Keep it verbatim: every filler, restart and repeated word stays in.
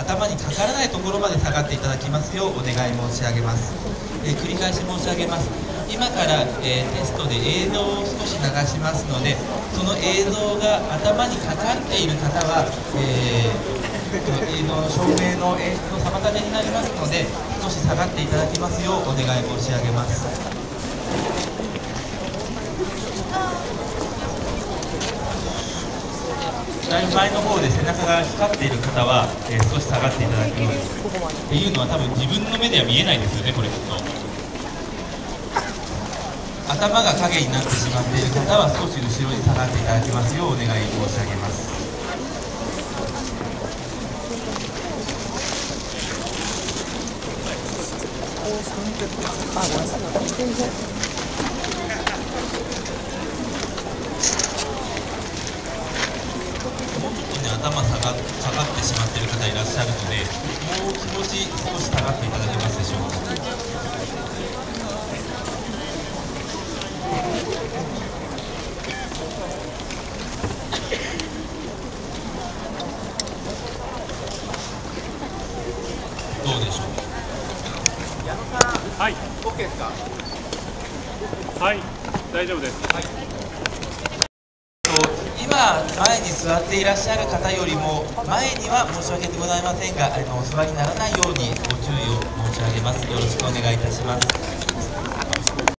頭にかからないところまで下がっていただきますようお願い申し上げます。えー、繰り返し申し上げます。今から、えー、テストで映像を少し流しますので、その映像が頭にかかっている方は、えー映像の照明の演出の妨げになりますので、少し下がっていただきますようお願い申し上げます。だいぶ前の方で背中が光っている方は、えー、少し下がっていただきます。っていうのは多分自分の目では見えないですよね、これきっと。頭が影になってしまっている方は少し後ろに下がっていただきますようお願い申し上げます。 あ、ごめんなさい。全然。 もうちょっとね、頭下が下がってしまっている方いらっしゃるので、もう気持ち少し下がっていただけますでしょうか。どうでしょう。 矢野さん、 はい、 オッケーですか。 はい、大丈夫です。 はい。 今前に座っていらっしゃる方よりも前には申し訳ございませんが、あのお座りにならないようにご注意を申し上げます。よろしくお願いいたします。